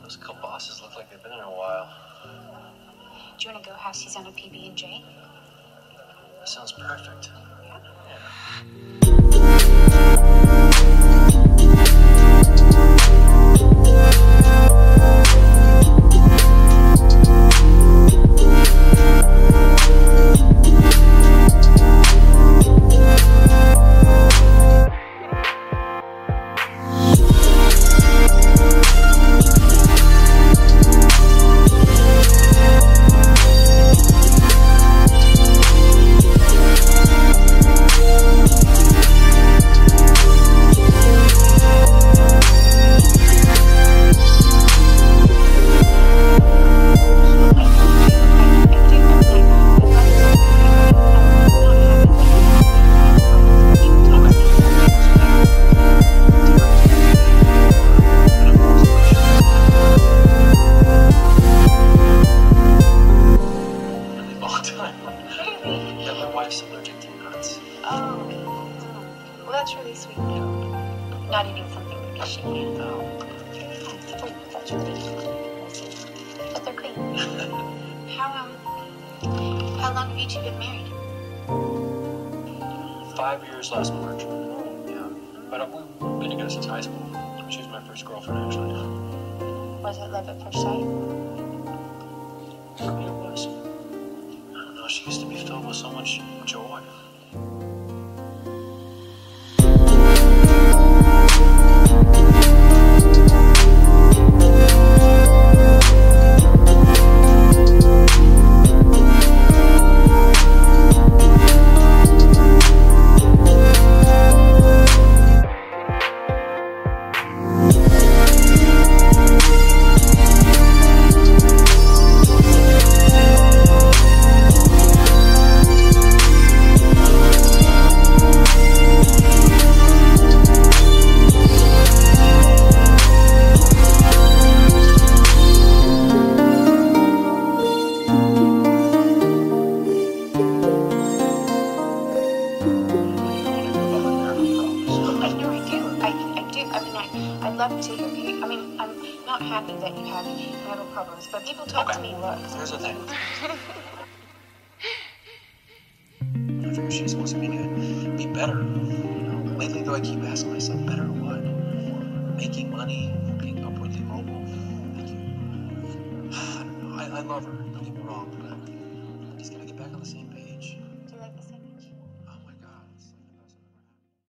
Those couple bosses look like they've been in a while. Do you want to go have Susan a PB&J? That sounds perfect. Well, that's really sweet. Not eating something because she can't. No. Oh, that's really. But they're clean. How long have you two been married? 5 years last March. Yeah. But we've been together since high school. She was my first girlfriend, actually. Was it love at first sight? For me, it was. I don't know. She used to be filled with so much joy. I'd love to hear you. I mean, I'm not happy that you have marital problems, but people talk to me. Look, here's the thing. I figure she's supposed to be better. Lately, though, I keep asking myself, better at what? Making money, being upwardly mobile. I don't know. I love her. Don't get me wrong.